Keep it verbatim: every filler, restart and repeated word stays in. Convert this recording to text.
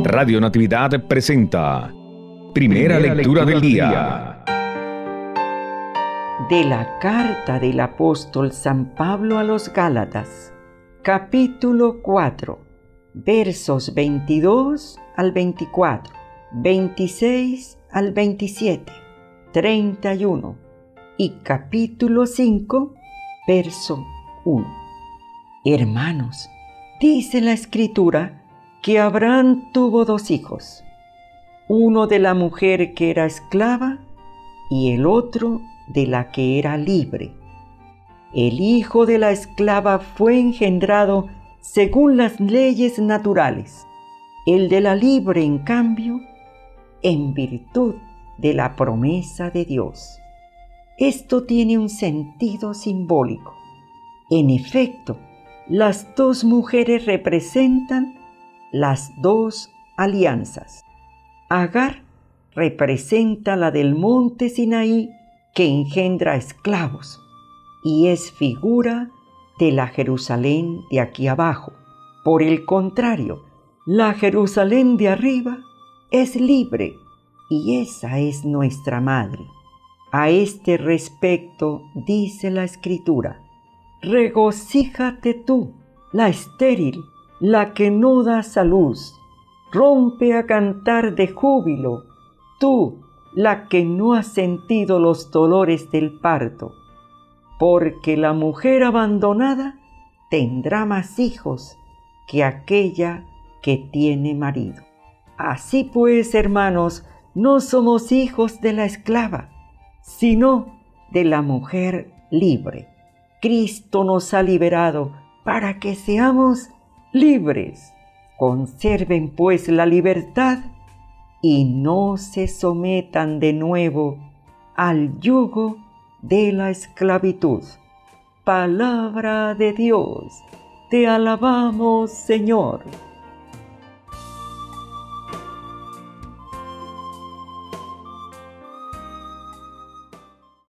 Radio Natividad presenta Primera, Primera lectura, lectura del día. De la carta del apóstol San Pablo a los Gálatas, capítulo cuatro, versos veintidós al veinticuatro, veintiséis al veintisiete, treinta y uno y capítulo cinco, verso uno. Hermanos, dice la Escritura que Abraham tuvo dos hijos, uno de la mujer que era esclava y el otro de la que era libre. El hijo de la esclava fue engendrado según las leyes naturales, el de la libre, en cambio, en virtud de la promesa de Dios. Esto tiene un sentido simbólico. En efecto, las dos mujeres representan las dos alianzas. Agar representa la del monte Sinaí, que engendra esclavos, y es figura de la Jerusalén de aquí abajo. Por el contrario, la Jerusalén de arriba es libre, y esa es nuestra madre. A este respecto dice la Escritura: regocíjate tú, la estéril, la que no das a luz, rompe a cantar de júbilo, tú, la que no has sentido los dolores del parto, porque la mujer abandonada tendrá más hijos que aquella que tiene marido. Así pues, hermanos, no somos hijos de la esclava, sino de la mujer libre. Cristo nos ha liberado para que seamos libres. Conserven pues la libertad y no se sometan de nuevo al yugo de la esclavitud. Palabra de Dios, te alabamos, Señor.